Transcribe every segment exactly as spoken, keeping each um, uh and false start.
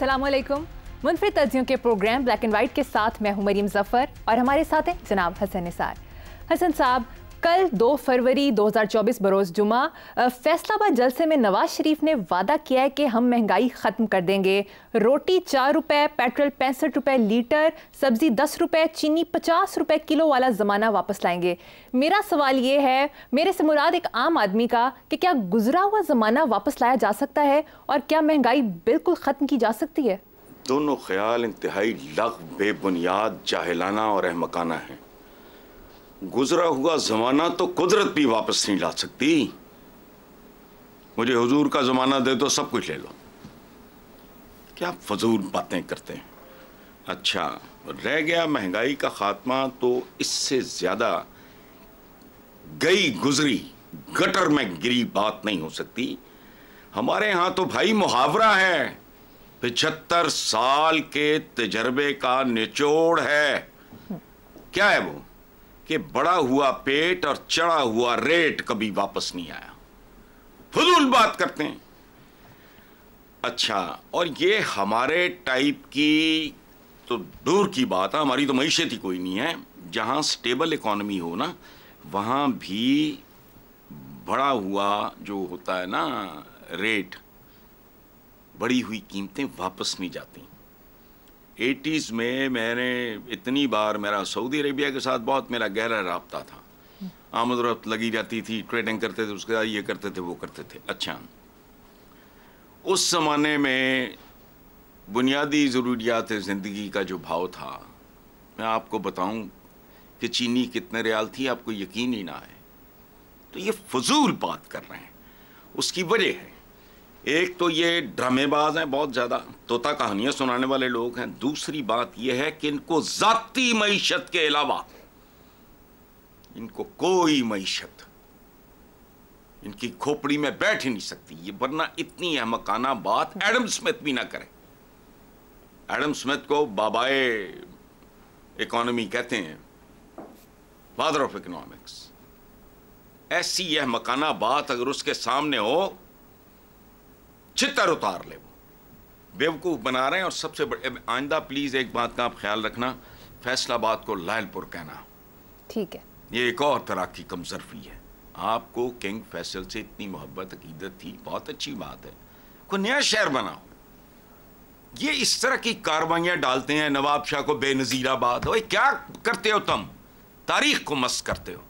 अस्सलामुअलैकुम। मुनफरिद तज्जियों के programme black and white के साथ मैं हूं मरीम जफर और हमारे साथ हैं जनाब हसन निसार। हसन साहब, कल दो फरवरी दो हज़ार चौबीस बरोज़ जुमा फैसलाबाद जलसे में नवाज शरीफ ने वादा किया है कि हम महंगाई ख़त्म कर देंगे। रोटी चार रुपए, पेट्रोल पैंसठ रुपए लीटर, सब्ज़ी दस रुपए, चीनी पचास रुपए किलो वाला ज़माना वापस लाएंगे। मेरा सवाल ये है, मेरे से मुराद एक आम आदमी का, कि क्या गुजरा हुआ ज़माना वापस लाया जा सकता है और क्या महंगाई बिल्कुल ख़त्म की जा सकती है? दोनों ख्याल इंतहाई लग, बेबुनियाद, जाहिलाना और अहमकाना है। गुजरा हुआ जमाना तो कुदरत भी वापस नहीं ला सकती। मुझे हुजूर का जमाना दे दो, सब कुछ ले लो। क्या फजूल बातें करते हैं। अच्छा, रह गया महंगाई का खात्मा, तो इससे ज्यादा गई गुजरी गटर में गिरी बात नहीं हो सकती। हमारे यहां तो भाई मुहावरा है, पिछहत्तर साल के तजर्बे का निचोड़ है। क्या है वो? कि बड़ा हुआ पेट और चढ़ा हुआ रेट कभी वापस नहीं आया। फजूल बात करते हैं। अच्छा, और ये हमारे टाइप की तो दूर की बात है, हमारी तो मईशत ही कोई नहीं है। जहां स्टेबल इकोनॉमी हो ना, वहां भी बड़ा हुआ जो होता है ना रेट, बढ़ी हुई कीमतें वापस नहीं जाती। एटीज़ में मैंने इतनी बार, मेरा सऊदी अरेबिया के साथ बहुत मेरा गहरा राब्ता था, आमद रफ्त लगी जाती थी, ट्रेडिंग करते थे, उसके बाद ये करते थे वो करते थे। अच्छा, उस ज़माने में बुनियादी ज़रूरियात ज़िंदगी का जो भाव था, मैं आपको बताऊं कि चीनी कितने रियाल थी, आपको यकीन ही ना आए। तो ये फजूल बात कर रहे हैं। उसकी वजह है, एक तो ये ड्रामेबाज हैं बहुत ज़्यादा, तोता कहानियाँ सुनाने वाले लोग हैं। दूसरी बात यह है कि इनको ज़ाती मईशत के अलावा इनको कोई मईशत इनकी खोपड़ी में बैठ ही नहीं सकती। ये वरना इतनी अहमकाना बात एडम स्मिथ भी ना करे। एडम स्मिथ को बाबाए इकोनॉमी कहते हैं, फादर ऑफ इकोनॉमिक्स। ऐसी अहमकाना बात अगर उसके सामने हो, चित्तर उतार ले। वो बेवकूफ़ बना रहे हैं। और सबसे बड़े, आइंदा प्लीज़ एक बात का आप ख्याल रखना, फैसलाबाद को लायलपुर कहना। ठीक है, ये एक और तरह की कमजरफी है। आपको किंग फैसल से इतनी मोहब्बत अकीदत थी, बहुत अच्छी बात है, कोई नया शहर बनाओ। ये इस तरह की कार्रवाइयाँ डालते हैं, नवाब शाह को बेनज़ीराबाद। ओए क्या करते हो तुम? तारीख को मस्त करते हो।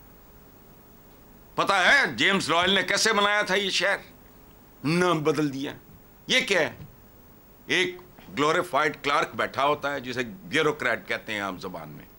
पता है जेम्स रॉयल ने कैसे बनाया था ये शहर? नाम बदल दिया। ये क्या है? एक ग्लोरीफाइड क्लार्क बैठा होता है, जिसे ब्यूरोक्रेट कहते हैं आम जबान में।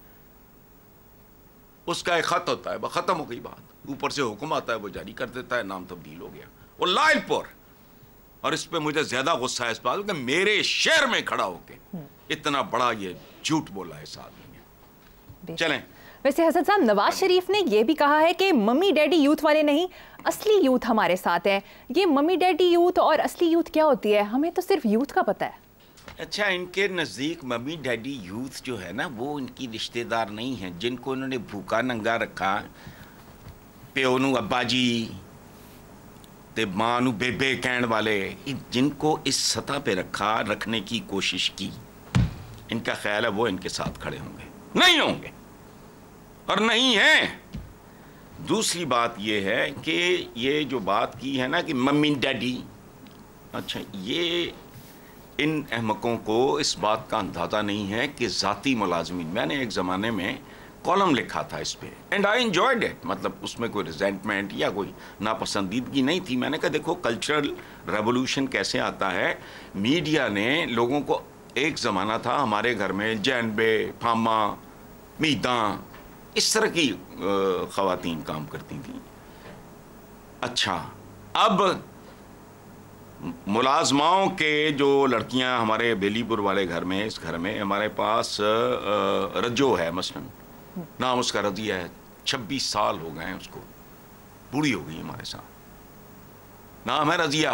उसका एक खत होता है, खत्म हो गई बात। ऊपर से हुक्म आता है, वो जारी कर देता है, नाम तब्दील हो गया। वो लायलपुर। और इस पे मुझे ज्यादा गुस्सा है इस बात कि मेरे शहर में खड़ा होके इतना बड़ा ये झूठ बोला है इस आदमी ने। चलें। वैसे हसन साहब, नवाज शरीफ ने यह भी कहा है कि मम्मी डैडी यूथ वाले नहीं, असली यूथ हमारे साथ है। ये मम्मी डैडी यूथ और असली यूथ क्या होती है? हमें तो सिर्फ यूथ का पता है। अच्छा, इनके नज़दीक मम्मी डैडी यूथ जो है ना, वो इनकी रिश्तेदार नहीं है। जिनको इन्होंने भूखा नंगा रखा, प्यो नू अब्बा जी ते मां नू बेबे कहण वाले, जिनको इस सतह पे रखा, रखने की कोशिश की, इनका ख्याल है वो इनके साथ खड़े होंगे। नहीं होंगे और नहीं है। दूसरी बात यह है कि ये जो बात की है ना कि मम्मी डैडी, अच्छा, ये इन अहमकों को इस बात का अंदाज़ा नहीं है कि ज़ाती मुलाजमीन, मैंने एक ज़माने में कॉलम लिखा था इस पे, एंड आई एंजॉयड इट। मतलब उसमें कोई रिजेंटमेंट या कोई नापसंदीदगी नहीं थी। मैंने कहा देखो कल्चरल रेवोल्यूशन कैसे आता है। मीडिया ने लोगों को, एक ज़माना था हमारे घर में जैनबे, फामा, मीदा, इस तरह की ख़वातीन काम करती थी। अच्छा, अब मुलाजमाओं के जो लड़कियां हमारे बेलीपुर वाले घर में, इस घर में हमारे पास रज्जो है मसलन, नाम उसका रजिया है, छब्बीस साल हो गए हैं उसको, बूढ़ी हो गई हमारे साथ, नाम है रजिया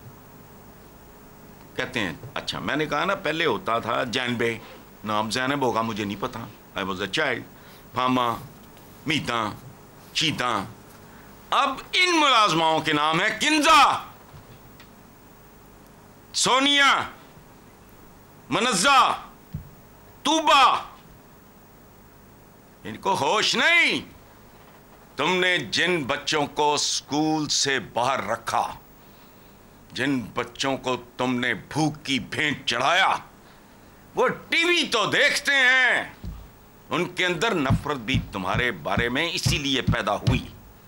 कहते हैं। अच्छा, मैंने कहा ना पहले होता था जैनबे, नाम जैनब होगा मुझे नहीं पता, आई वॉज अ चाइल्ड, फामा, मीता, चीता। अब इन मुलाजमाओं के नाम है किंजा, सोनिया, मनज्जा, तूबा, इनको होश नहीं। तुमने जिन बच्चों को स्कूल से बाहर रखा, जिन बच्चों को तुमने भूख की भेंट चढ़ाया, वो टीवी तो देखते हैं, उनके अंदर नफरत भी तुम्हारे बारे में इसीलिए पैदा हुई।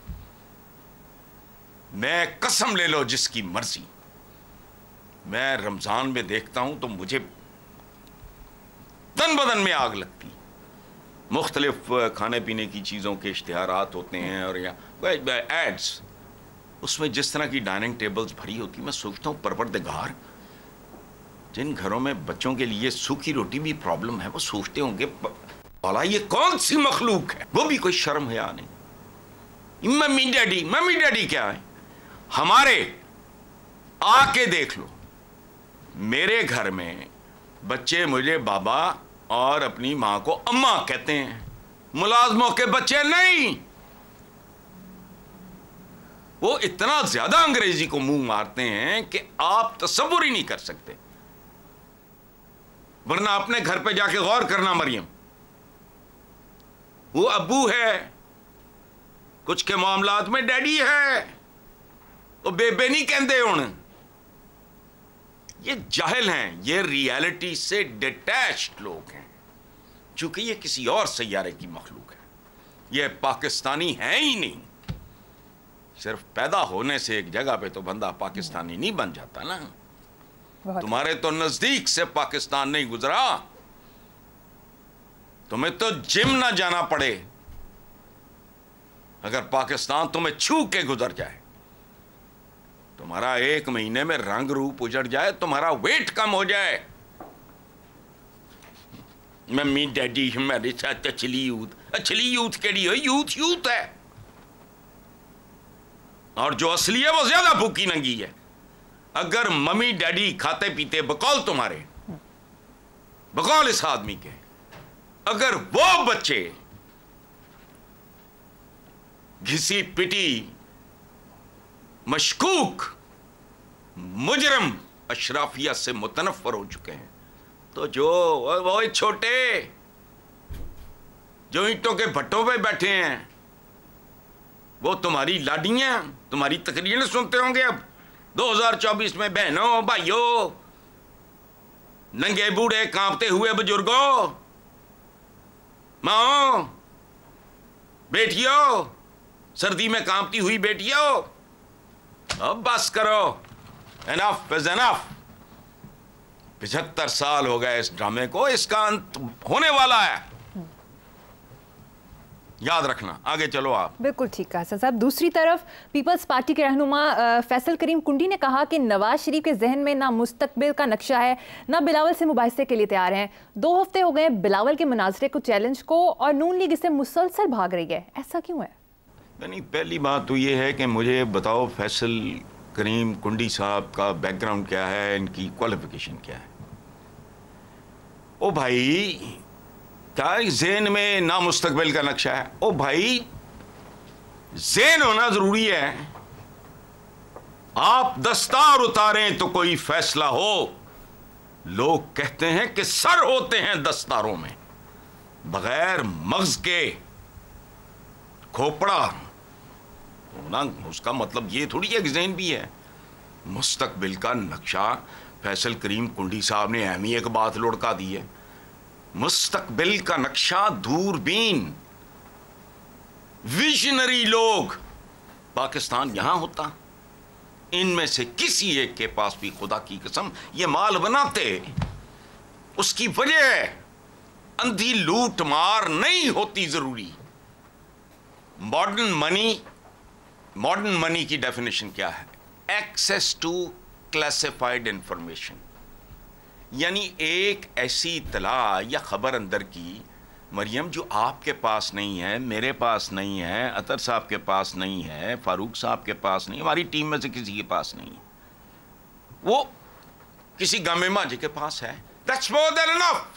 मैं कसम ले लो जिसकी मर्जी, मैं रमजान में देखता हूं तो मुझे तन बदन में आग लगती। मुख्तलिफ खाने पीने की चीज़ों के इश्तिहारात होते हैं और या एड्स, उसमें जिस तरह की डाइनिंग टेबल्स भरी होती, मैं सोचता हूँ परवरदिगार, जिन घरों में बच्चों के लिए सूखी रोटी भी प्रॉब्लम है, वो सोचते होंगे भला ये कौन सी मखलूक है, वो भी कोई शर्म हया नहीं। मम्मी डैडी, मम्मी डैडी क्या है हमारे? आके देख लो, मेरे घर में बच्चे मुझे बाबा और अपनी मां को अम्मा कहते हैं, मुलाजमों के बच्चे नहीं। वो इतना ज्यादा अंग्रेजी को मुंह मारते हैं कि आप तसव्वुर ही नहीं कर सकते। वरना अपने घर पे जाके गौर करना मरियम, वो अब्बू है, कुछ के मामलात में डैडी है, वो बेबे नहीं कहते हुण। ये जाहिल हैं, ये रियलिटी से डिटैच्ड लोग हैं, चूंकि ये किसी और सैयारे की मखलूक है, ये पाकिस्तानी है ही नहीं। सिर्फ पैदा होने से एक जगह पे तो बंदा पाकिस्तानी नहीं बन जाता ना। तुम्हारे तो नजदीक से पाकिस्तान नहीं गुजरा, तुम्हें तो जिम ना जाना पड़े अगर पाकिस्तान तुम्हें छू के गुजर जाए। तुम्हारा एक महीने में रंग रूप उजड़ जाए, तुम्हारा वेट कम हो जाए। मम्मी डैडी हमारे साथ अछली यूथ, अछली यूथ केड़ी हो? यूथ यूथ है, और जो असली है वो ज्यादा भूखी नंगी है। अगर मम्मी डैडी खाते पीते बकौल तुम्हारे, बकौल इस आदमी के, अगर वो बच्चे घिसी पिटी मशकूक मुजरम अशराफिया से मुतनफ़र हो चुके हैं, तो जो वो छोटे जो ईंटों के भट्टों पे बैठे हैं, वो तुम्हारी लाडियां, तुम्हारी तकरीरें सुनते होंगे। अब दो हज़ार चौबीस में बहनों भाइयों, नंगे बूढ़े कांपते हुए बुजुर्गों, माओ बेटियों, सर्दी में कांपती हुई बेटियों, अब बस करो, एनफ इज एनफ। पचहत्तर साल हो गए इस ड्रामे को, इसका अंत होने वाला है, याद रखना। आगे चलो आप। बिल्कुल ठीक कहा हसन साहब। दूसरी तरफ पीपल्स पार्टी के रहनुमा फैसल करीम कुंडी ने कहा कि नवाज शरीफ के जहन में ना मुस्तकबिल का नक्शा है, ना बिलावल से मुबाहिसे के लिए तैयार हैं। दो हफ्ते हो गए बिलावल के मुनाजरे को, चैलेंज को, और नून लीग इससे मुसलसल भाग रही है। ऐसा क्यों है? नहीं, पहली बात तो ये है कि मुझे बताओ फैसल करीम कुंडी साहब का बैकग्राउंड क्या है, इनकी क्वालिफिकेशन क्या है? ओ भाई, क्या ज़हन में ना मुस्तकबिल का नक्शा है? ओ भाई, ज़हन होना जरूरी है। आप दस्तार उतारें तो कोई फैसला हो। लोग कहते हैं कि सर होते हैं दस्तारों में, बगैर मगज के खोपड़ा होना, उसका मतलब ये थोड़ी है कि ज़हन भी है। मुस्तकबिल का नक्शा फैसल करीम कुंडी साहब ने अहमी एक बात लुढ़का दी है। मुस्तकबिल का नक्शा, दूरबीन, विजनरी लोग पाकिस्तान यहां होता, इनमें से किसी एक के पास भी खुदा की कसम ये माल बनाते। उसकी वजह अंधी लूट मार नहीं होती जरूरी। मॉडर्न मनी, मॉडर्न मनी की डेफिनेशन क्या है? एक्सेस टू क्लासिफाइड इंफॉर्मेशन, यानी एक ऐसी इत्तला या खबर अंदर की, मरियम, जो आपके पास नहीं है, मेरे पास नहीं है, अतर साहब के पास नहीं है, फारूक साहब के पास नहीं, हमारी टीम में से किसी के पास नहीं, वो किसी गामे माजी के पास है। That's more than enough।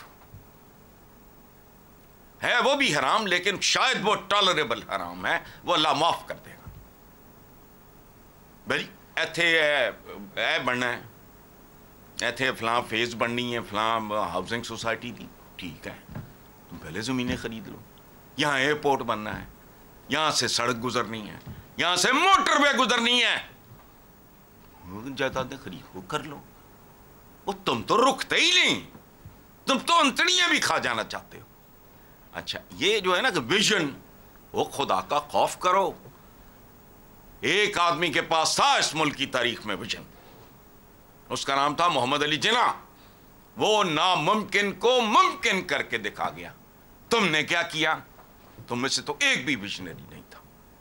है वो भी हराम, लेकिन शायद वो टॉलरेबल हराम है, वो अल्लाह माफ कर देगा। भाई इत्थे ए बनना है, इतने फलां फेस बननी है, फलां हाउसिंग सोसाइटी थी, ठीक है तुम पहले ज़मीनें खरीद लो। यहाँ एयरपोर्ट बनना है, यहाँ से सड़क गुजरनी है, यहाँ से मोटरवे गुजरनी है, जायदादें खरीद वो कर लो। वो तुम तो रुकते ही नहीं, तुम तो अंतड़ियां भी खा जाना चाहते हो। अच्छा ये जो है ना कि विजन, वो खुदा का खौफ करो। एक आदमी के पास था इस मुल्क की तारीख में विजन, उसका नाम था मोहम्मद अली जिन्ना। वो नामुमकिन को मुमकिन करके दिखा गया। तुमने क्या किया? तुम में से तो एक भी विजनरी नहीं था।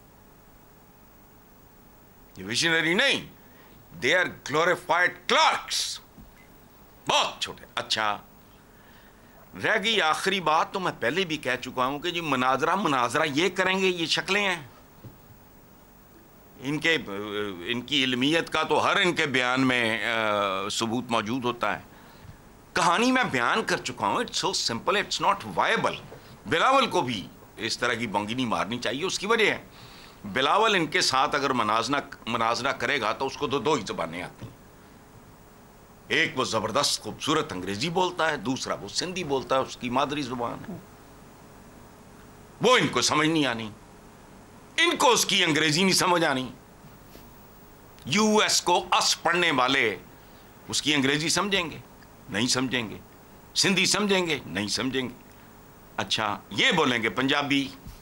ये विजनरी नहीं, दे आर ग्लोरिफाइड क्लर्क्स, बहुत छोटे। अच्छा रह गई आखिरी बात, तो मैं पहले भी कह चुका हूं कि जी मुनाजरा मुनाजरा ये करेंगे, ये शक्लें हैं इनके, इनकी इल्मियत का तो हर इनके बयान में सबूत मौजूद होता है। कहानी मैं बयान कर चुका हूं, it's so simple, it's not viable. Bilawal को भी इस तरह की बंगी नहीं मारनी चाहिए। उसकी वजह है बिलावल इनके साथ अगर मनाजना मनाजरा करेगा तो उसको तो दो ही जबानें आती हैं। एक वो जबरदस्त खूबसूरत अंग्रेजी बोलता है, दूसरा वो सिंधी बोलता है, उसकी मादरी जुबान है, वो इनको समझ नहीं आनी। इनको उसकी अंग्रेजी नहीं समझ आनी। यूएस को अस पढ़ने वाले उसकी अंग्रेजी समझेंगे? नहीं समझेंगे। सिंधी समझेंगे? नहीं समझेंगे। अच्छा ये बोलेंगे पंजाबी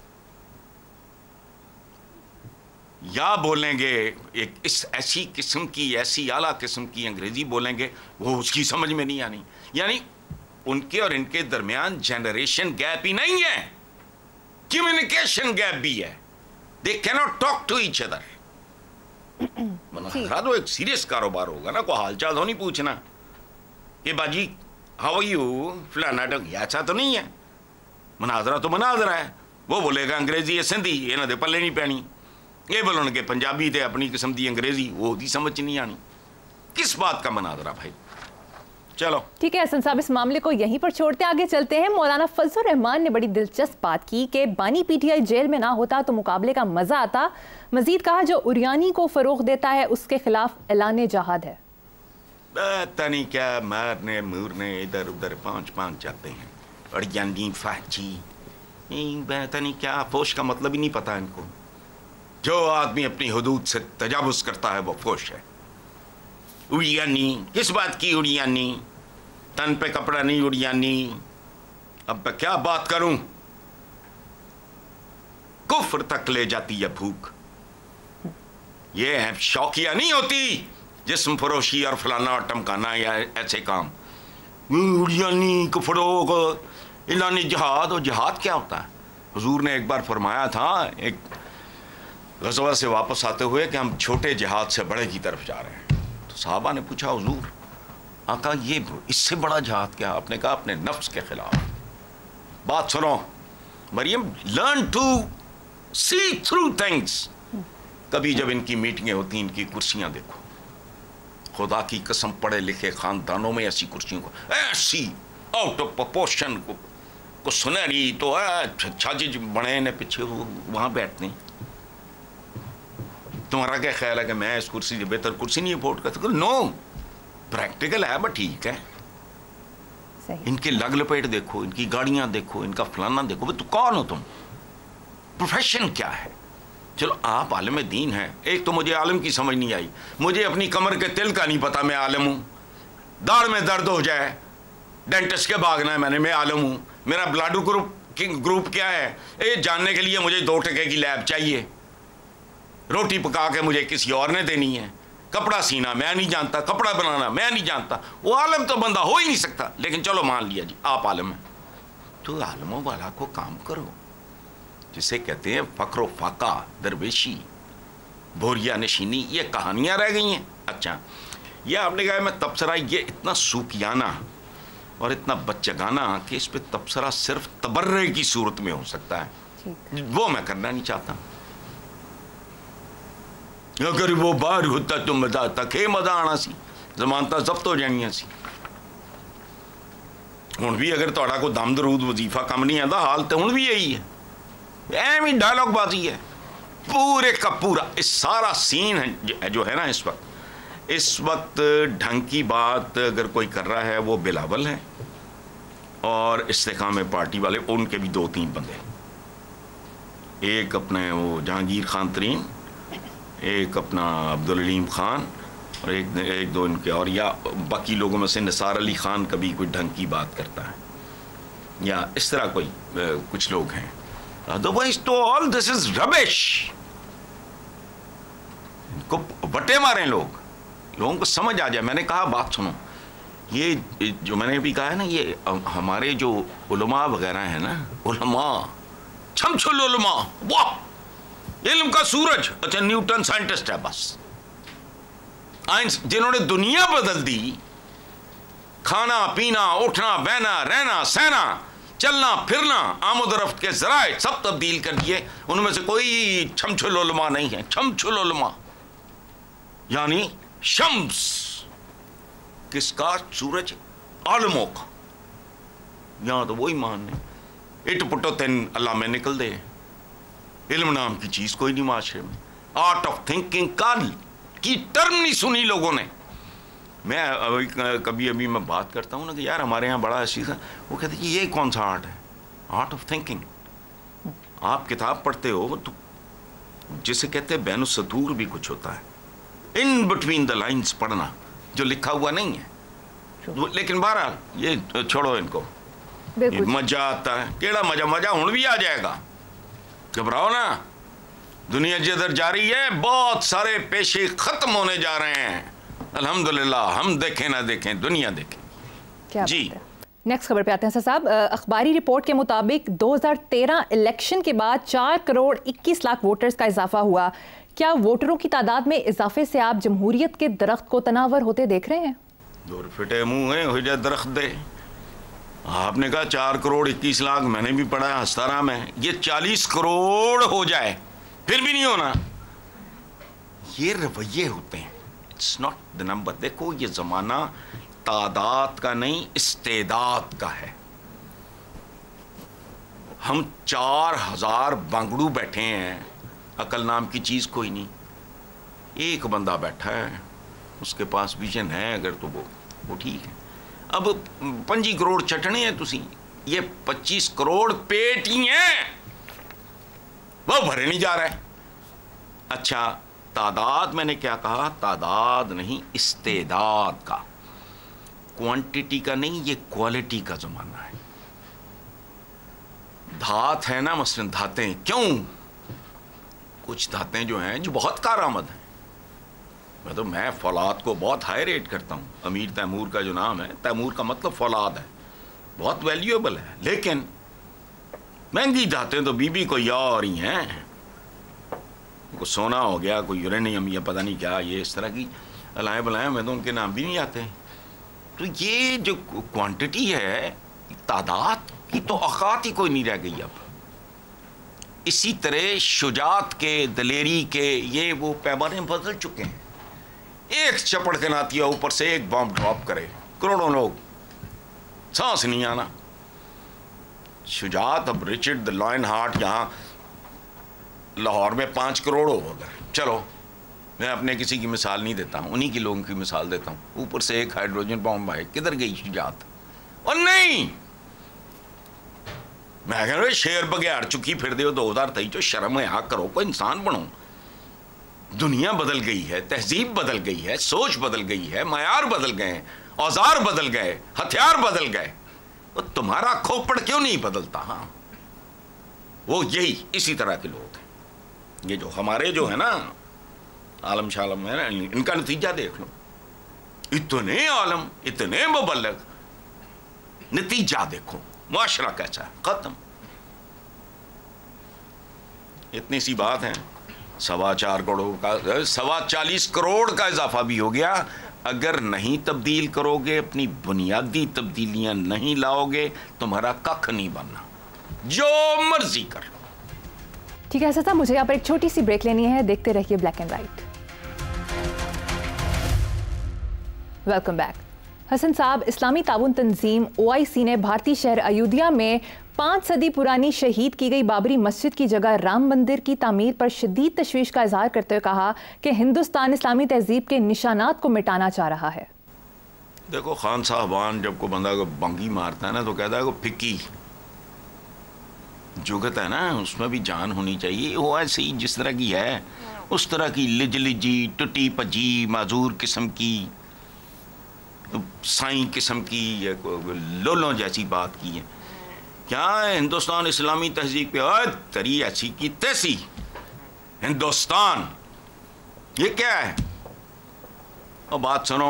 या बोलेंगे एक इस ऐसी किस्म की, ऐसी आला किस्म की अंग्रेजी बोलेंगे, वो उसकी समझ में नहीं आनी। यानी उनके और इनके दरमियान जनरेशन गैप ही नहीं है, कम्युनिकेशन गैप भी है। They cannot talk to each other. मुनाजरा तो एक सीरियस कारोबार होगा ना, कोई हालचाल तो नहीं पूछना कि बाजी हाउ आर यू फलाना, ऐसा तो नहीं है। मुनाजरा तो मुनाजरा है। वो बोलेगा अंग्रेजी या सिंधी, इन्हों दे पल्ले नहीं पैनी। ये बोलणगे पंजाबी ते अपनी किस्म की अंग्रेजी, वो दी समझ नहीं आनी। किस बात का मुनाजरा भाई? चलो ठीक है हसन साहब, इस मामले को यहीं पर छोड़ते आगे चलते हैं। मौलाना फजलुर रहमान ने बड़ी दिलचस्प बात की कि बानी पीटीआई जेल में ना होता तो मुकाबले का मजा आता। मजीद कहा जो उरियानी को फरोग देता है उसके खिलाफ ऐलान जहाद है। पता नहीं क्या मारने मूरने इधर उधर पांच पांच जाते हैं, उरियानी फाची, पता नहीं क्या फोश का मतलब ही नहीं पता इनको। जो आदमी अपनी हुदूद से तजावुज करता है वो फोश है। उड़ियानी किस बात की उड़ियानी? तन पे कपड़ा नहीं उड़ियानी। अब मैं क्या बात करूं? कुफ्र तक ले जाती है भूख। ये है शौकिया नहीं होती जिस्म फरोशी और फलाना और टमकाना या ऐसे काम। उड़ियानी को फरोग इलानी जहाद। और जहाद क्या होता है? हुजूर ने एक बार फरमाया था एक गज़वा से वापस आते हुए कि हम छोटे जहाद से बड़े की तरफ जा रहे हैं। तो साहबा ने पूछा हुजूर आका ये इससे बड़ा जहाद क्या? आपने कहा अपने नफ्स के खिलाफ। बात सुनो Maryam, learn to see through things. कभी जब इनकी मीटिंगें होती, इनकी कुर्सियां देखो, खुदा की कसम पढ़े लिखे खानदानों में ऐसी कुर्सियों को ऐसी आउट ऑफ प्रोपोर्शन को, को सुनहरी तो छाजी बने ने पीछे वहां बैठते हैं। तुम्हारा क्या ख्याल है कि मैं इस कुर्सी से बेहतर कुर्सी नहीं अफोर्ड कर सकता? नो, प्रैक्टिकल है बट ठीक है। इनके लग लपेट देखो, इनकी गाड़ियां देखो, इनका फलाना देखो। तो कौन हो तुम? प्रोफेशन क्या है? चलो आप आलिम दीन हैं। एक तो मुझे आलिम की समझ नहीं आई, मुझे अपनी कमर के तिल का नहीं पता मैं आलिम हूँ। दाढ़ में दर्द हो जाए डेंटिस्ट के भागना है मैंने, मैं आलिम हूँ। मेरा ब्लड ग्रुप ग्रुप क्या है ये जानने के लिए मुझे दो टके की लैब चाहिए। रोटी पका के मुझे किसी और ने देनी है। कपड़ा सीना मैं नहीं जानता, कपड़ा बनाना मैं नहीं जानता। वो आलम तो बंदा हो ही नहीं सकता। लेकिन चलो मान लिया जी आप आलम हैं, तो आलमों वाला को काम करो, जिसे कहते हैं फक्र फाका, दरवेशी, बोरिया नशीनी। ये कहानियां रह गई हैं। अच्छा ये आपने कहा मैं तबसरा, ये इतना सूफियाना और इतना बच्चगाना कि इस पर तबसरा सिर्फ तबर्रे की सूरत में हो सकता है, वो मैं करना नहीं चाहता। अगर वो बाहर होता तो मजा आता, खे मजा आना सी, जमानत जब्त हो जानिया सी। हुण भी अगर तुहाडा कोई दम दरूद वजीफा कम नहीं आता, हाल तो हुण भी यही है, एवं ही डायलॉग बाजी है पूरे का पूरा। इस सारा सीन है जो है ना इस वक्त, इस वक्त ढंग की बात अगर कोई कर रहा है वो बिलावल है, और इस्तेकाम पार्टी वाले उनके भी दो तीन बंदे, एक अपने वो जहांगीर खान तरीन, एक अपना अब्दुल अलीम खान, और एक एक दो इनके, और या बाकी लोगों में से निसार अली खान कभी कोई ढंग की बात करता है, या इस तरह कोई कुछ लोग हैं। अदरवाइज तो ऑल दिस इज रबिश। इनको बटे मारें लोग, लोगों को समझ आ जाए। मैंने कहा बात सुनो, ये जो मैंने अभी कहा है ना, ये हमारे जो उलमा वगैरह है ना, उलमा छमछुल उलमा, वाह इल्म का सूरज। अच्छा, न्यूटन साइंटिस्ट है बस, आइंस जिन्होंने दुनिया बदल दी, खाना पीना उठना बहना रहना सहना चलना फिरना आमदरफ्त के जराए सब तब्दील कर दिए, उनमें से कोई छमछुल उलमा नहीं है। छमछुल उलमा यानी शम्स किसका? सूरज आलमों का। यहां तो वही मानने इट पुटो तेन अल्लाह में निकल दे। इल्म नाम की चीज कोई नहीं माशरे में। आर्ट ऑफ थिंकिंग का की टर्म नहीं सुनी लोगों ने। मैं अभी कभी अभी मैं बात करता हूँ ना कि यार हमारे यहाँ बड़ा ऐसी था, वो कहते कि ये कौन सा आर्ट है? Art of thinking. आप किताब पढ़ते हो तो जिसे कहते हैं बैनुस सतूर भी कुछ होता है, इन बिटवीन द लाइंस पढ़ना, जो लिखा हुआ नहीं है। लेकिन बहरहाल ये छोड़ो इनको, ये मजा आता है। केड़ा मजा? मजा हुण भी आ जाएगा, घबराओ ना। दुनिया जिधर जा रही है, बहुत सारे पेशे खत्म होने जा रहे हैं। अल्हम्दुलिल्लाह, हम देखें ना देखें, दुनिया देखें। क्या जी। नेक्स्ट खबर पे आते हैं साहब। अखबारी रिपोर्ट के मुताबिक दो हज़ार तेरह इलेक्शन के बाद चार करोड़ इक्कीस लाख वोटर्स का इजाफा हुआ। क्या वोटरों की तादाद में इजाफे से आप जमहूरियत के दरख्त को तनावर होते देख रहे हैं? दूर फिटे मुंह है, हो जाए दरख्त दे। आपने कहा चार करोड़ इक्कीस लाख, मैंने भी पढ़ा है हस्तारा में, ये चालीस करोड़ हो जाए फिर भी नहीं होना। ये रवैये होते हैं, इट्स नॉट द नंबर। देखो ये जमाना तादाद का नहीं, इस्तेदाद का है। हम चार हजार बांगड़ू बैठे हैं, अकल नाम की चीज कोई नहीं। एक बंदा बैठा है, उसके पास विजन है अगर, तो वो वो ठीक है। अब पंजी करोड़ चटने हैं तुसी, ये पच्चीस करोड़ पेट ही हैं, वो भरे नहीं जा रहा है। अच्छा, तादाद मैंने क्या कहा? तादाद नहीं, इस्तेदाद का, क्वांटिटी का नहीं, ये क्वालिटी का जमाना है। धात है ना, मसलन धातें, क्यों? कुछ धातें जो हैं जो बहुत कारआमद हैं। मैं तो मैं फौलाद को बहुत हाई रेट करता हूँ। अमीर तैमूर का जो नाम है, तैमूर का मतलब फौलाद है, बहुत वैल्यूएबल है। लेकिन महंगी धातें तो बीबी कोई और ही हैं। कोई सोना हो गया, कोई यूरेनियम या पता नहीं क्या, ये इस तरह की अलाए बलाएं, मैं तो उनके नाम भी नहीं आते। तो ये जो क्वांटिटी है, तादाद की तो औकात ही कोई नहीं रह गई अब। इसी तरह शुजात के, दलेरी के, ये वो पैमाने बदल चुके हैं। एक चपड़ के नातिया ऊपर से एक बॉम्ब ड्रॉप करे, करोड़ों लोग, सांस नहीं आना। शुजात, अब रिचर्ड द लॉयन हार्ट यहाँ लाहौर में पाँच करोड़ हो अगर, चलो मैं अपने किसी की मिसाल नहीं देता हूँ, उन्हीं की लोगों की मिसाल देता हूँ। ऊपर से एक हाइड्रोजन बॉम्ब आए, किधर गई शुजात? और नहीं, मैं कह रहा शेर बगैर चुकी फिर दे दो हजार तेईस, शर्म है, हाँ करो, कोई इंसान बनो। दुनिया बदल गई है, तहजीब बदल गई है, सोच बदल गई है, मयार बदल गए, औजार बदल गए, हथियार बदल गए। तो तुम्हारा खोपड़ क्यों नहीं बदलता? हाँ, वो यही इसी तरह के लोग हैं। ये जो हमारे जो है ना आलम शालम है ना, इनका नतीजा देख लो। इतने आलम, इतने मुबल्लिग, नतीजा देखो मुआशरा कैसा है, खत्म। इतनी सी बात है, सवा चार करोड़ का, सवा चालीस करोड़ का इजाफा भी हो गया। अगर नहीं तब्दील करोगे, अपनी बुनियादी तब्दीलियां नहीं लाओगे, तुम्हारा कख नहीं बनना, जो मर्जी कर लो। ठीक है साहब, मुझे यहाँ पर एक छोटी सी ब्रेक लेनी है, देखते रहिए black and white. Welcome back. Hasan साहब, इस्लामी ताउन तंजीम ओ आई सी ने भारतीय शहर अयोध्या में पाँच सदी पुरानी शहीद की गई बाबरी मस्जिद की जगह राम मंदिर की तामीर पर शदीद तशवीश का इजहार करते हुए कहा कि हिंदुस्तान इस्लामी तहजीब के निशानात को मिटाना चाह रहा है। देखो खान साहबान जब को बंदा को बंगी मारता है ना तो कहता है को फिक्की जुगत है ना, उसमें भी जान होनी चाहिए। वो ऐसे ही जिस तरह की है उस तरह की लिज लिजी टुटी पजी माजूर किस्म की साई किस्म की लोलों जैसी बात की है। क्या है हिंदुस्तान इस्लामी तहजीब पे तरी ऐसी की तैसी हिंदुस्तान, ये क्या है? और बात सुनो,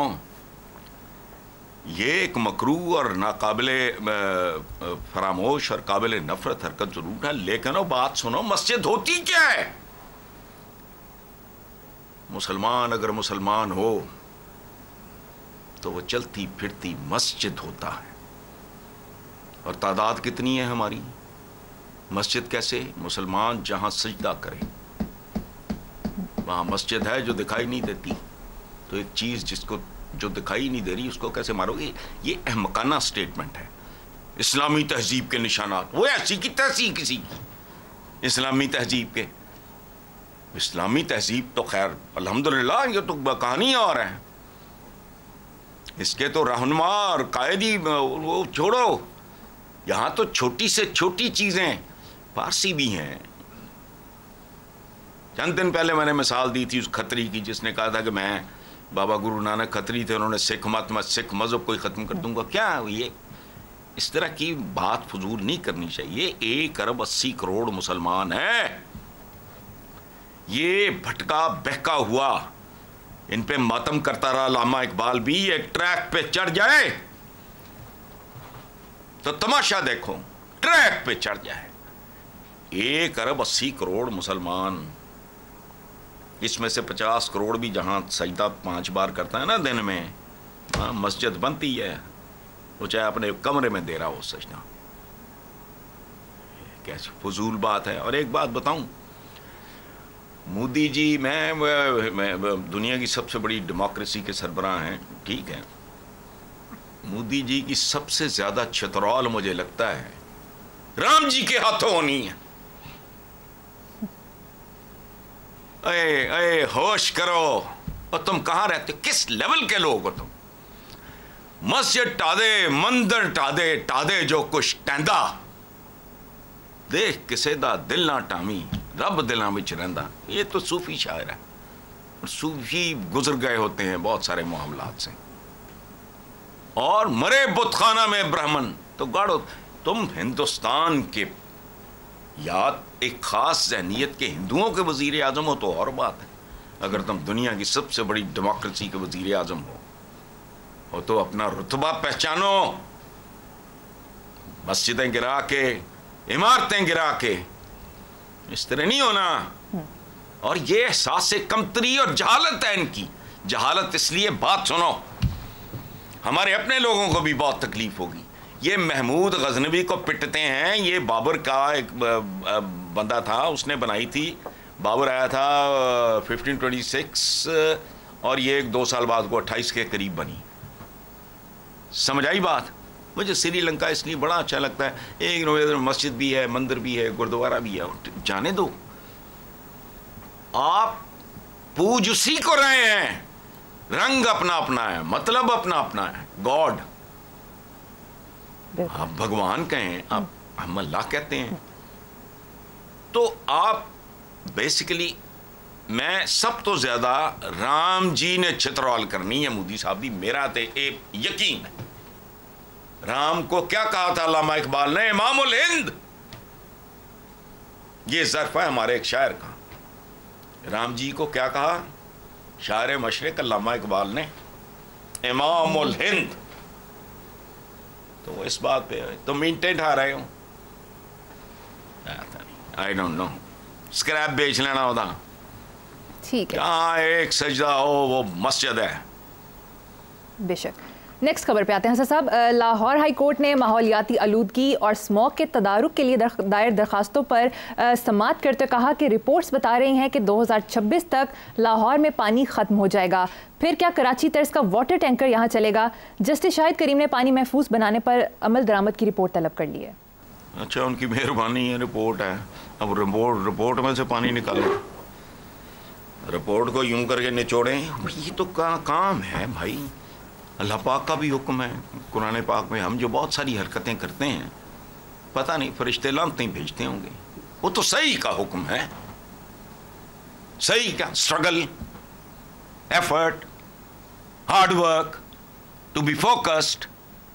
ये एक मकरू और नाकाबिले फरामोश और काबिले नफरत हरकत जरूर है, लेकिन वो बात सुनो, मस्जिद होती क्या है? मुसलमान अगर मुसलमान हो तो वो चलती फिरती मस्जिद होता है। और तादाद कितनी है हमारी? मस्जिद कैसे? मुसलमान जहां सजदा करे वहां मस्जिद है जो दिखाई नहीं देती। तो एक चीज जिसको जो दिखाई नहीं दे रही उसको कैसे मारोगे? ये अहमकाना स्टेटमेंट है। इस्लामी तहजीब के निशानात, वो ऐसी की तैसी किसी की इस्लामी तहजीब के। इस्लामी तहजीब तो खैर अल्हम्दुलिल्लाह ये तो कहानी और है, इसके तो रहनुमा और कायदी वो छोड़ो। यहां तो छोटी से छोटी चीजें फारसी भी हैं। चंद दिन पहले मैंने मिसाल दी थी उस खतरी की जिसने कहा था कि मैं बाबा गुरु नानक खतरी थे, उन्होंने सिख मत मैं सिख मजहब को ही खत्म कर दूंगा। क्या ये इस तरह की बात फजूल नहीं करनी चाहिए। एक अरब अस्सी करोड़ मुसलमान है, ये भटका बहका हुआ इन पे मातम करता रहा अल्लामा इकबाल भी एक ट्रैक पे चढ़ जाए तो तमाशा देखो, ट्रैक पे चढ़ जाए। एक अरब अस्सी करोड़ मुसलमान, इसमें से पचास करोड़ भी जहां सजदा पांच बार करता है ना दिन में, हाँ मस्जिद बनती है, वो चाहे अपने कमरे में दे रहा हो सजदा। कैसी फजूल बात है। और एक बात बताऊं, मोदी जी मैं, मैं, मैं दुनिया की सबसे बड़ी डेमोक्रेसी के सरबराह हैं, ठीक है। मोदी जी की सबसे ज्यादा चतुराल मुझे लगता है राम जी के हाथों होनी है। अरे अरे होश करो, और तुम कहां रहते हो? किस लेवल के लोग हो तुम? मस्जिद टादे मंदिर टादे टादे जो कुछ टैंदा देख किसे दा दिल ना टामी रब दिलों में रहिंदा। ये तो सूफी शायर है, और सूफी गुजर गए होते हैं बहुत सारे मामलात से। और मरे बुतखाना में ब्राह्मण तो गाड़ो। तुम हिंदुस्तान के या एक खास जहनीत के हिंदुओं के वजीर आजम हो तो और बात है। अगर तुम दुनिया की सबसे बड़ी डेमोक्रेसी के वजीर आजम हो, हो तो अपना रुतबा पहचानो। मस्जिदें गिरा के, इमारतें गिरा के, इस तरह नहीं होना। और ये एहसास से कमतरी और जहालत है इनकी। जहालत इसलिए, बात सुनो, हमारे अपने लोगों को भी बहुत तकलीफ होगी। ये महमूद गजनवी को पिटते हैं, ये बाबर का एक बंदा था, उसने बनाई थी। बाबर आया था फिफ्टीन ट्वेंटी सिक्स और ये एक दो साल बाद को अट्ठाईस के करीब बनी। समझ आई बात? मुझे श्रीलंका इसलिए बड़ा अच्छा लगता है, एक मस्जिद भी है, मंदिर भी है, गुरुद्वारा भी है। जाने दो, आप पूज उसी को रहे हैं, रंग अपना अपना है, मतलब अपना अपना है। गॉड आप भगवान कहें, आप हम अल्लाह कहते हैं। तो आप बेसिकली, मैं सब तो ज्यादा राम जी ने छितरौल करनी है मोदी साहब दी, मेरा ते एक यकीन है। राम को क्या कहा था अल्लामा इकबाल ने? इमामुल हिंद। ये ज़र्फ है हमारे एक शायर का। राम जी को क्या कहा शायर मशरिक अल्लामा इकबाल ने? इमामुल हिंद। तो इस बात पे तुम इंटे ठा रहे हो, आई डोंट नो, स्क्रैप बेच लेना होता। ठीक है, जहाँ एक सजदा हो वो मस्जिद है। बेशक। नेक्स्ट खबर पे आते हैं साहब। लाहौर हाई कोर्ट ने माहौलियाती आलूदगी और स्मॉग के तदारुक के लिए दायर दरखास्तों पर समाअत करते कहा कि रिपोर्ट्स बता रही हैं कि दो हज़ार छब्बीस तक लाहौर में पानी ख़त्म हो जाएगा। फिर क्या कराची तर्ज का वाटर टैंकर यहाँ चलेगा? जस्टिस शाहिद करीम ने पानी महफूज बनाने पर अमल दरामद की रिपोर्ट तलब कर ली है। अच्छा, उनकी मेहरबानी है, रिपोर्ट है। अब रिपोर्ट रिपोर्ट में से पानी निकालो, रिपोर्ट को यूं करके निचोड़ें। ये तो का, काम है भाई, अल्लाह पाक का भी हुक्म है कुरान पाक में। हम जो बहुत सारी हरकतें करते हैं, पता नहीं फरिश्ते लानतें भेजते होंगे। वो तो सही का हुक्म है। सही क्या? Struggle, effort, hard work, to be focused.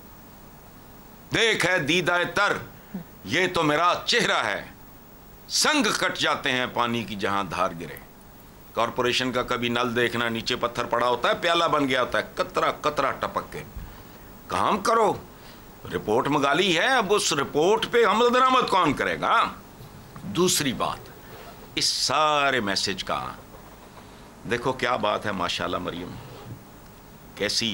देख है दीदाए तर, ये तो मेरा चेहरा है। संग कट जाते हैं पानी की जहां धार गिरे। कॉरपोरेशन का कभी नल देखना, नीचे पत्थर पड़ा होता है, प्याला बन गया होता है, कतरा कतरा टपक के। काम करो, रिपोर्ट मंगाली है, अब उस रिपोर्ट पे अमल दरामद कौन करेगा? दूसरी बात, इस सारे मैसेज का देखो क्या बात है। माशाल्लाह मरियम, कैसी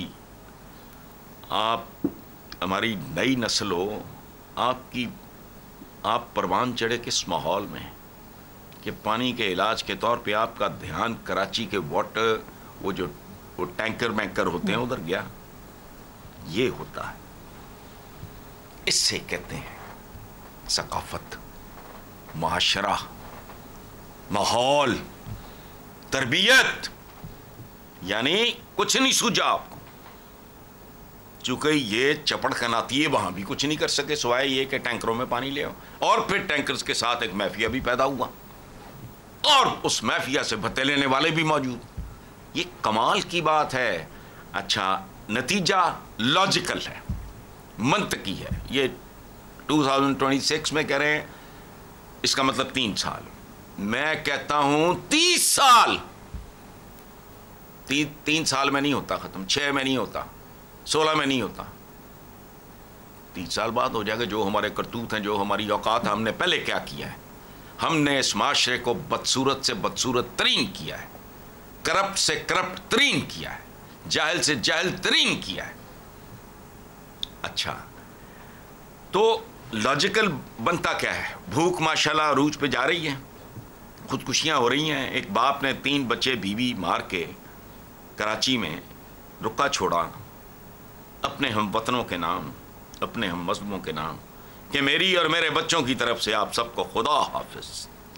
आप हमारी नई नस्ल हो, आपकी आप परवान चढ़े किस माहौल में कि पानी के इलाज के तौर पे आपका ध्यान कराची के वाटर, वो जो वो टैंकर बैंकर होते हैं उधर गया। ये होता है, इससे कहते हैं सकाफत, माशरा, माहौल, तरबियत। यानी कुछ नहीं सूझा आपको, चूंकि ये चपड़ कनाती है, वहां भी कुछ नहीं कर सके सिवाय ये कि टैंकरों में पानी ले आओ। और फिर टैंकर्स के साथ एक माफिया भी पैदा हुआ, और उस माफिया से भत्ते लेने वाले भी मौजूद। ये कमाल की बात है। अच्छा, नतीजा लॉजिकल है, मंतकी है। ये दो हज़ार छब्बीस में कह रहे हैं, इसका मतलब तीन साल। मैं कहता हूं तीस साल। ती, तीन साल में नहीं होता खत्म, छह में नहीं होता, सोलह में नहीं होता, तीस साल बाद हो जाएगा। जो हमारे करतूत हैं, जो हमारी औकात है, हमने पहले क्या किया है? हमने इस माशरे को बदसूरत से बदसूरत तरीन किया है, करप्ट से करप्ट तरीन किया है, जाहिल से जाहिल तरीन किया है। अच्छा, तो लॉजिकल बनता क्या है? भूख माशाल्लाह अरूज पे जा रही है, खुदकुशियां हो रही हैं। एक बाप ने तीन बच्चे बीवी मार के कराची में रुका छोड़ा अपने हम वतनों के नाम, अपने हम मजलूमों के नाम, कि मेरी और मेरे बच्चों की तरफ से आप सबको खुदा हाफिज।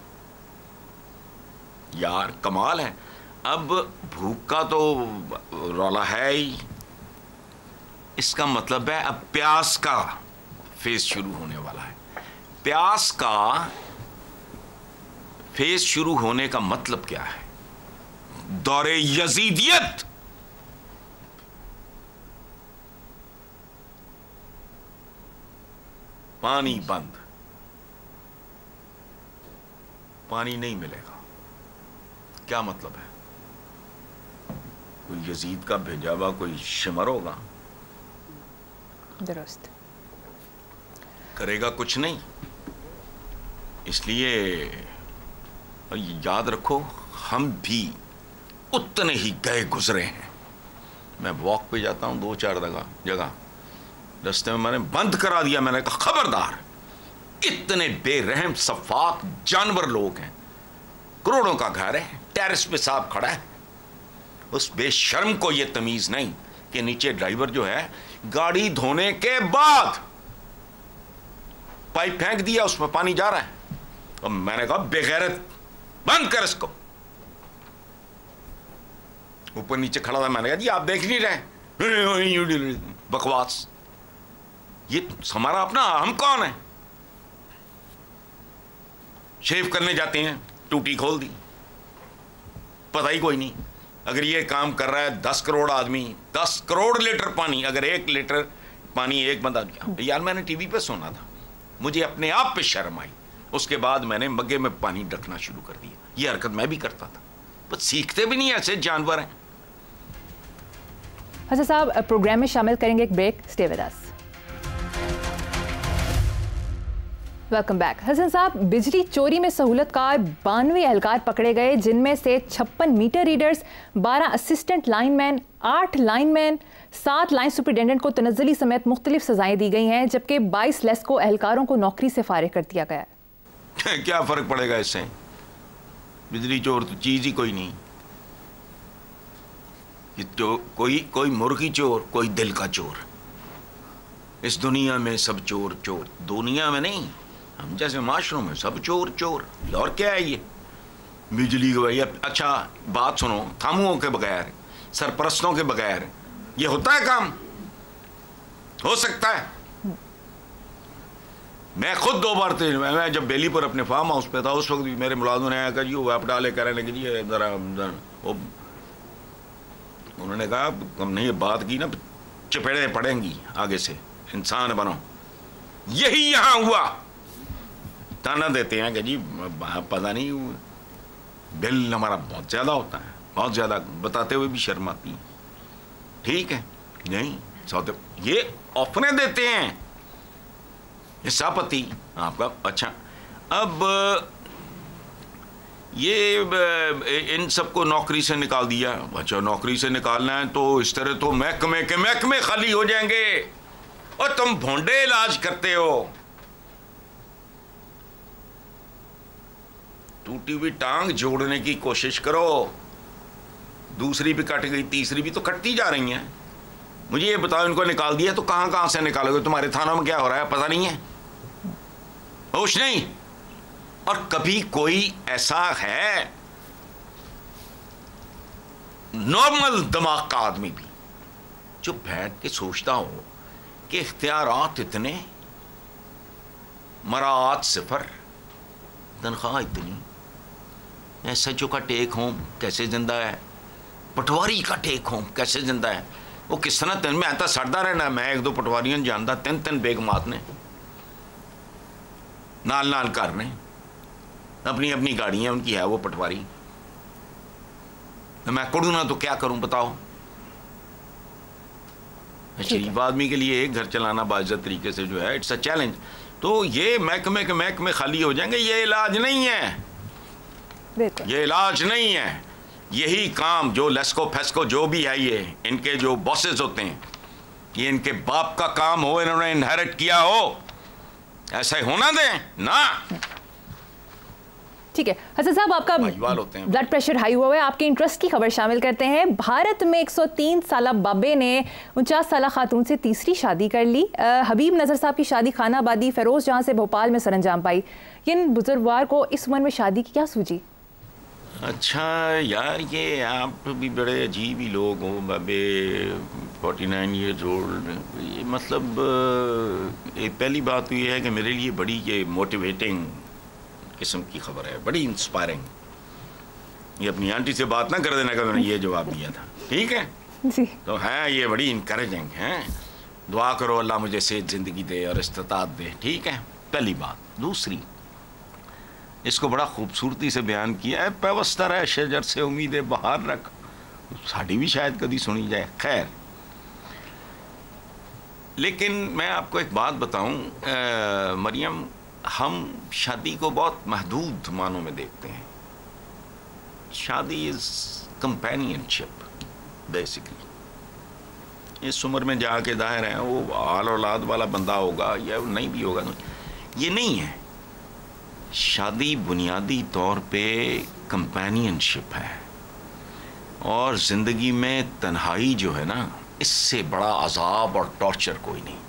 यार कमाल है। अब भूख का तो रौला है ही, इसका मतलब है अब प्यास का फेज शुरू होने वाला है। प्यास का फेज शुरू होने का मतलब क्या है? दौरे यजीदियत। पानी बंद, पानी नहीं मिलेगा। क्या मतलब है? कोई यजीद का भेजा हुआ कोई शिमर होगा, दुरुस्त करेगा कुछ नहीं। इसलिए याद रखो, हम भी उतने ही गए गुजरे हैं। मैं वॉक पे जाता हूं दो चार जगह जगह रास्ते में मैंने बंद करा दिया। मैंने कहा खबरदार, इतने बेरहम सफाक जानवर लोग हैं, करोड़ों का घर है, टेरेस पे साहब खड़ा है, उस बेशर्म को ये तमीज नहीं कि नीचे ड्राइवर जो है गाड़ी धोने के बाद पाइप फेंक दिया, उसमें पानी जा रहा है। और मैंने कहा बेगैरत, बंद कर इसको। ऊपर नीचे खड़ा था, मैंने कहा जी आप देख नहीं रहे, बकवास। ये हमारा अपना, हम कौन है? शेव करने जाते हैं, टूटी खोल दी, पता ही कोई नहीं। अगर ये काम कर रहा है दस करोड़ आदमी, दस करोड़ लीटर पानी, अगर एक लीटर पानी एक बंदा दिया। यार मैंने टीवी पे सुना था, मुझे अपने आप पे शर्म आई। उसके बाद मैंने मग्गे में पानी रखना शुरू कर दिया। ये हरकत मैं भी करता था, बस सीखते भी नहीं, ऐसे जानवर हैं। हसन साहब, प्रोग्राम में शामिल करेंगे एक break, stay with us. Welcome back. Hasan साहब, बिजली चोरी में सहूलतकार बानवे एहलकार पकड़े गए, जिनमें से छप्पन मीटर रीडर्स, बारह असिस्टेंट लाइनमैन, आठ लाइनमैन, सात लाइन सुपरिटेंडेंट को तनज़्ज़ुली समेत मुख्तलिफ सजाएं दी गई हैं, जबकि बाईस लेस्को एहलकारों को नौकरी से फारिग कर दिया गया है। क्या फर्क पड़ेगा इससे? बिजली चोर तो चीज ही कोई नहीं। ये तो कोई कोई मुर्गी चोर, कोई दिल का चोर। इस दुनिया में सब चोर चोर, दुनिया में नहीं, हम जैसे माशरों में सब चोर चोर। और क्या है ये बिजली के? अच्छा बात सुनो, थामुओं के बगैर, सरपरस्तों के बगैर ये होता है काम? हो सकता है? मैं खुद दो बार थे, मैं जब बेली पर अपने फार्म हाउस पे था, उस वक्त भी मेरे मुलाजिम ने आया कर जी वो आप डाले कहने के लिए जरा, उन्होंने कहा हमने ये बात की ना, चपेड़े पड़ेंगी आगे से, इंसान बनो। यही यहां हुआ। ताना देते हैं कि जी पता नहीं बिल हमारा बहुत ज्यादा होता है, बहुत ज्यादा, बताते हुए भी शर्म आती है। ठीक है, नहीं सौदे ये ऑफरें देते हैं हिस्सापति आपका। अच्छा अब ये इन सबको नौकरी से निकाल दिया। अच्छा नौकरी से निकालना है तो इस तरह तो महकमे के महकमे खाली हो जाएंगे और तुम भोंडे इलाज करते हो। टूटी हुई टांग जोड़ने की कोशिश करो, दूसरी भी कट गई, तीसरी भी तो कटती जा रही हैं। मुझे ये बताओ, इनको निकाल दिया तो कहां कहां से निकालोगे? तुम्हारे थानों में क्या हो रहा है पता नहीं है, होश नहीं। और कभी कोई ऐसा है नॉर्मल दिमाग का आदमी भी जो बैठ के सोचता हो कि इख्तियारात इतने, मराआत सिफर, तनख्वाह इतनी, एसएचओ का टेक होम कैसे जिंदा है, पटवारी का टेक होम कैसे जिंदा है? वो किस तरह तीन में आता सड़ता रहना। मैं एक दो पटवारियों जानता, तीन तीन बेगमात ने नाल नाल करने, अपनी अपनी गाड़ियां उनकी है वो पटवारी। मैं करूँ ना तो क्या करूं बताओ? शरीफ आदमी के लिए एक घर चलाना बाइज्जत तरीके से जो है, इट्स अ चैलेंज। तो ये महकमे के महकमे खाली हो जाएंगे, ये इलाज नहीं है, ये इलाज नहीं है। यही काम जो लेस्को फेस्को जो भी है, ये इनके जो बॉसेस होते हैं, ये इनके बाप का काम हो, इन्होंने इनहेरिट किया हो, ऐसा ही होना दें ना। ठीक है हसन साहब, आपका ब्लड प्रेशर हाई हुआ है, आपके इंटरेस्ट की खबर शामिल करते हैं। भारत में एक सौ तीन साल बाबे ने उनचास साल खातून से तीसरी शादी कर ली। आ, हबीब नज़र साहब की शादी खानाबादी फेरोज जहां से भोपाल में सरंजाम पाई। इन बुजुर्गवार को इस उम्र में शादी की क्या सूझी? अच्छा यार, ये आप भी बड़े अजीब ही लोग हो बाबे, फोर्टी नाइन ईयर्स ओल्ड। ये मतलब ये पहली बात तो ये है कि मेरे लिए बड़ी ये मोटिवेटिंग किस्म की खबर है, बड़ी इंस्पायरिंग। ये अपनी आंटी से बात ना कर देना कि मैंने ये जवाब दिया था, ठीक है जी। तो है ये बड़ी इंकरेजिंग है। दुआ करो अल्लाह मुझे सेहत ज़िंदगी दे और इस्तिताअत दे, ठीक है, पहली बात। दूसरी, इसको बड़ा खूबसूरती से बयान किया है, पैवस्तर है शजर से उम्मीदें बहार रख, साड़ी भी शायद कभी सुनी जाए। खैर, लेकिन मैं आपको एक बात बताऊं मरियम, हम शादी को बहुत महदूद मानों में देखते हैं। शादी इज कंपेनियनशिप बेसिकली। इस उम्र में जाके जाहिर है वो आल औलाद वाला बंदा होगा या नहीं भी होगा, ये नहीं है। शादी बुनियादी तौर पे कंपेनियनशिप है, और ज़िंदगी में तन्हाई जो है ना, इससे बड़ा अजाब और टॉर्चर कोई नहीं।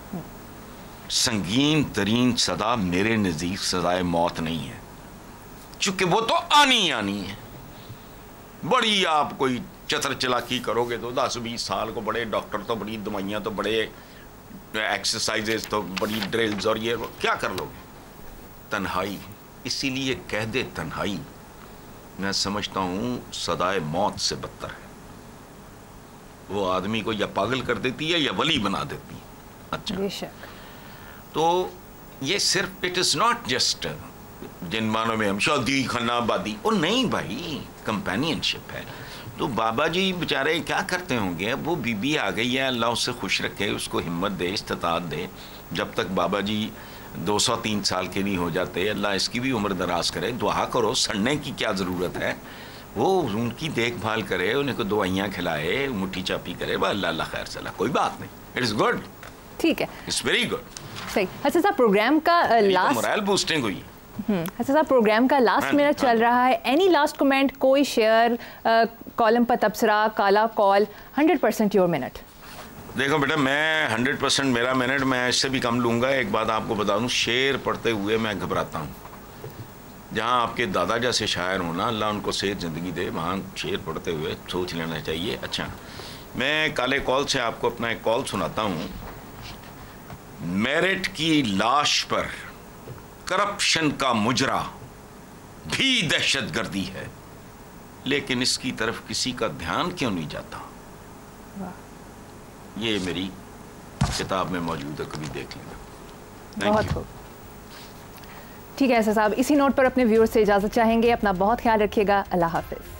संगीन तरीन सदा मेरे नज़दीक सजाए मौत नहीं है, चूंकि वो तो आनी ही आनी है। बड़ी आप कोई चतर चलाकी करोगे तो दस बीस साल को, बड़े डॉक्टर तो बड़ी दवाइयाँ तो बड़े एक्सरसाइजेज तो बड़ी ड्रिल्स और ये क्या कर लोगे? तन्हाई, इसीलिए कह दे तन्हाई, मैं समझता हूँ सदाए मौत से बदतर है। वो आदमी को या पागल कर देती है या वली बना देती है। अच्छा, तो ये सिर्फ इट इज़ नॉट जस्ट जिन मानों में हम शादी खानाबादी, और नहीं भाई, कंपेनियनशिप है। तो बाबा जी बेचारे क्या करते होंगे? वो बीबी आ गई है, अल्लाह उससे खुश रखे, उसको हिम्मत दे, इस्तिताअत दे। जब तक बाबा जी दो सौ तीन साल के नहीं हो जाते, अल्लाह इसकी भी उम्र दराज करे। दुआ करो, सड़ने की क्या ज़रूरत है, वो उनकी देखभाल करे, उन्हें को दवाइयाँ खिलाए, मुट्ठी चापी करे, वह अल्लाह अल्लाह खैर सला, कोई बात नहीं, इट इज़ गुड, ठीक है, इट्स वेरी गुड। सही। अच्छा साहब, प्रोग्राम का लास्ट मोरल बूस्टिंग हुई। अच्छा साहब, प्रोग्राम का लास्ट मिनट चल रहा है, एनी लास्ट कमेंट, कोई शेयर, कॉलम पर तबसरा, काला कॉल, हंड्रेड परसेंट योर मिनट। देखो बेटा, मैं हंड्रेड परसेंट मेरा मिनट मैं इससे भी कम लूँगा। एक बात आपको बता दूँ, शेर पढ़ते हुए मैं घबराता हूँ। जहाँ आपके दादा जैसे शायर हो ना, अल्लाह उनको सेहत ज़िंदगी दे, वहाँ शेर पढ़ते हुए सोच लेना चाहिए। अच्छा, मैं काले कॉल से आपको अपना एक कॉल सुनाता हूँ। मेरिट की लाश पर करप्शन का मुजरा भी दहशतगर्दी है, लेकिन इसकी तरफ किसी का ध्यान क्यों नहीं जाता। ये मेरी किताब में मौजूद है, कभी देख लेना। बहुत खूब। ठीक है ऐसा साहब, इसी नोट पर अपने व्यूअर्स से इजाजत चाहेंगे। अपना बहुत ख्याल रखिएगा। अल्लाह हाफिज।